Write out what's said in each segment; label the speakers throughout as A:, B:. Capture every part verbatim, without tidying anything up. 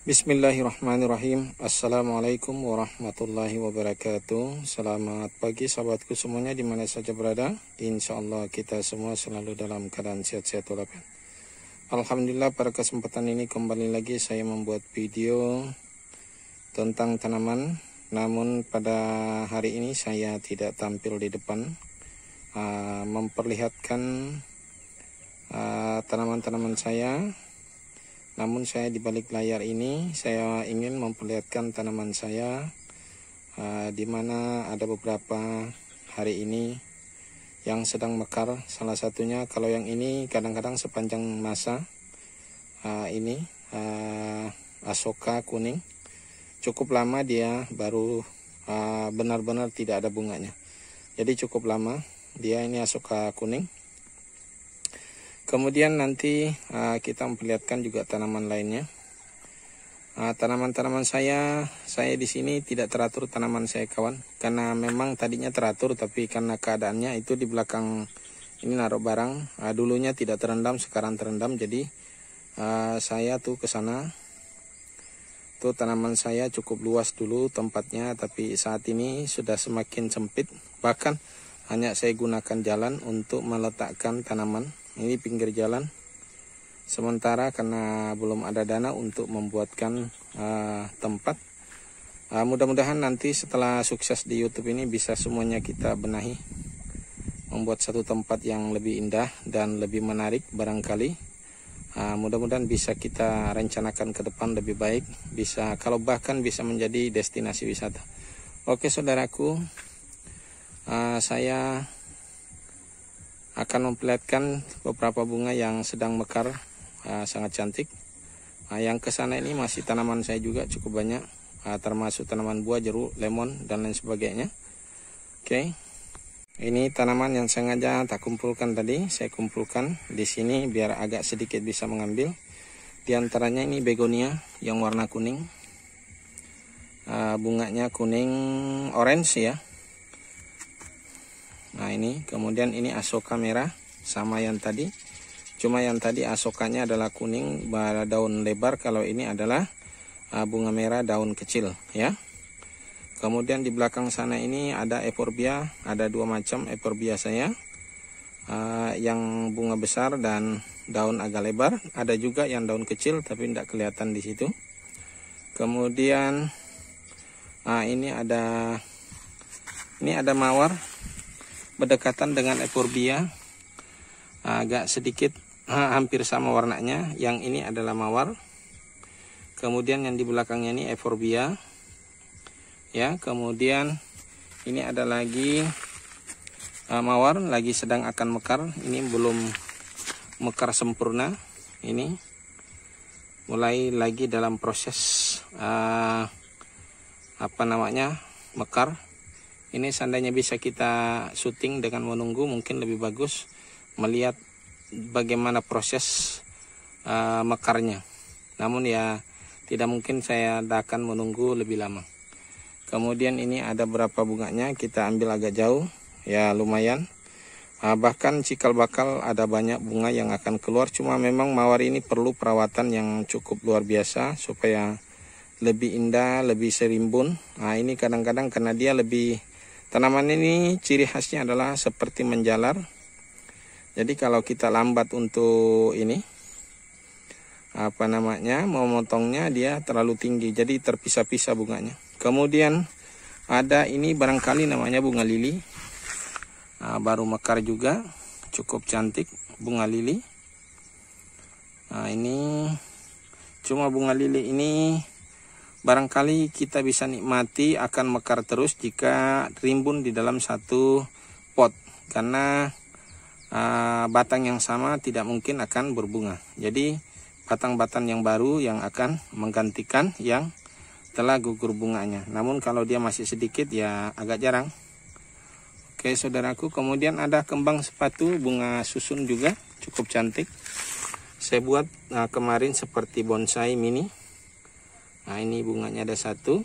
A: Bismillahirrahmanirrahim. Assalamualaikum warahmatullahi wabarakatuh. Selamat pagi sahabatku semuanya dimana saja berada. Insya Allah kita semua selalu dalam keadaan sehat-sehat walafiat. Alhamdulillah, pada kesempatan ini kembali lagi saya membuat video tentang tanaman. Namun pada hari ini saya tidak tampil di depan uh, memperlihatkan tanaman-tanaman uh, saya. Namun saya di balik layar ini saya ingin memperlihatkan tanaman saya uh, di mana ada beberapa hari ini yang sedang mekar. Salah satunya kalau yang ini kadang-kadang sepanjang masa uh, ini uh, Asoka kuning, cukup lama dia baru benar-benar uh, tidak ada bunganya. Jadi cukup lama dia ini Asoka kuning. Kemudian nanti uh, kita memperlihatkan juga tanaman lainnya. Tanaman-tanaman uh, saya, saya di sini tidak teratur tanaman saya kawan, karena memang tadinya teratur, tapi karena keadaannya itu di belakang ini naruh barang. Uh, dulunya tidak terendam, sekarang terendam. Jadi uh, saya tuh ke sana. Tuh tanaman saya cukup luas dulu tempatnya, tapi saat ini sudah semakin sempit. Bahkan hanya saya gunakan jalan untuk meletakkan tanaman. Ini pinggir jalan. Sementara karena belum ada dana untuk membuatkan uh, tempat. Uh, Mudah-mudahan nanti setelah sukses di YouTube ini bisa semuanya kita benahi, membuat satu tempat yang lebih indah dan lebih menarik barangkali. Uh, Mudah-mudahan bisa kita rencanakan ke depan lebih baik. Bisa, kalau bahkan bisa menjadi destinasi wisata. Oke saudaraku, uh, saya akan memperlihatkan beberapa bunga yang sedang mekar, uh, sangat cantik. Uh, yang kesana ini masih tanaman saya juga cukup banyak, uh, termasuk tanaman buah, jeruk, lemon dan lain sebagainya. Oke, okay. Ini tanaman yang sengaja tak kumpulkan tadi, saya kumpulkan di sini biar agak sedikit bisa mengambil. Di antaranya ini begonia yang warna kuning, uh, bunganya kuning orange ya. Nah ini, kemudian ini Asoka merah sama yang tadi. Cuma yang tadi Asokanya adalah kuning daun lebar, kalau ini adalah uh, bunga merah daun kecil ya. Kemudian di belakang sana ini ada euphorbia, ada dua macam euphorbia saya. Uh, yang bunga besar dan daun agak lebar, ada juga yang daun kecil tapi tidak kelihatan di situ. Kemudian uh, ini ada ini ada mawar berdekatan dengan euphorbia, agak sedikit hampir sama warnanya. Yang ini adalah mawar. Kemudian yang di belakangnya ini euphorbia ya. Kemudian ini ada lagi uh, mawar lagi sedang akan mekar. Ini belum mekar sempurna, ini mulai lagi dalam proses uh, apa namanya mekar. Ini seandainya bisa kita syuting dengan menunggu, mungkin lebih bagus melihat bagaimana proses uh, mekarnya. Namun ya tidak mungkin saya akan menunggu lebih lama. Kemudian ini ada berapa bunganya, kita ambil agak jauh ya, lumayan. Uh, bahkan cikal bakal ada banyak bunga yang akan keluar. Cuma memang mawar ini perlu perawatan yang cukup luar biasa supaya lebih indah, lebih serimbun. Nah ini kadang-kadang karena dia lebih, tanaman ini ciri khasnya adalah seperti menjalar. Jadi kalau kita lambat untuk ini apa namanya memotongnya, dia terlalu tinggi, jadi terpisah-pisah bunganya. Kemudian ada ini barangkali namanya bunga lili, nah, baru mekar juga, cukup cantik bunga lili. Nah ini cuma bunga lili ini barangkali kita bisa nikmati akan mekar terus jika rimbun di dalam satu pot, karena uh, batang yang sama tidak mungkin akan berbunga. Jadi batang-batang yang baru yang akan menggantikan yang telah gugur bunganya. Namun kalau dia masih sedikit ya agak jarang. Oke saudaraku, kemudian ada kembang sepatu bunga susun juga cukup cantik. Saya buat uh, kemarin seperti bonsai mini. Nah ini bunganya ada satu.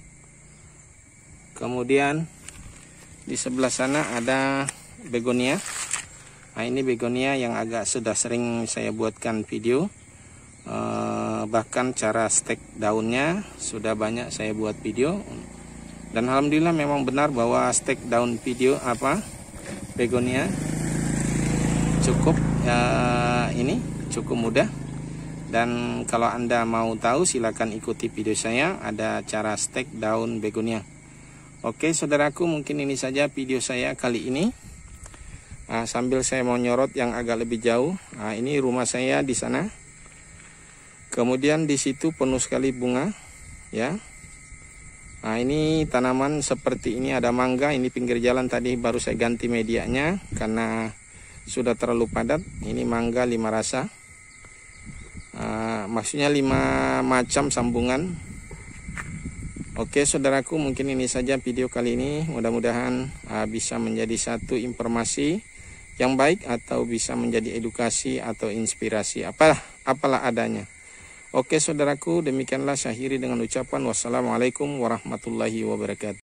A: Kemudian di sebelah sana ada begonia. Nah ini begonia yang agak sudah sering saya buatkan video. Uh, bahkan cara stek daunnya sudah banyak saya buat video. Dan alhamdulillah memang benar bahwa stek daun video apa begonia cukup ya, ini cukup mudah. Dan kalau Anda mau tahu silakan ikuti video saya, ada cara stek daun begonia. Oke saudaraku, mungkin ini saja video saya kali ini. Nah, sambil saya mau nyorot yang agak lebih jauh. Nah, ini rumah saya di sana. Kemudian di situ penuh sekali bunga, ya. Nah, ini tanaman seperti ini, ada mangga. Ini pinggir jalan tadi baru saya ganti medianya karena sudah terlalu padat. Ini mangga lima rasa. Uh, maksudnya lima macam sambungan. Oke saudaraku, mungkin ini saja video kali ini. Mudah-mudahan uh, bisa menjadi satu informasi yang baik atau bisa menjadi edukasi atau inspirasi, apalah apalah adanya. Oke saudaraku, demikianlah saya akhiri dengan ucapan wassalamualaikum warahmatullahi wabarakatuh.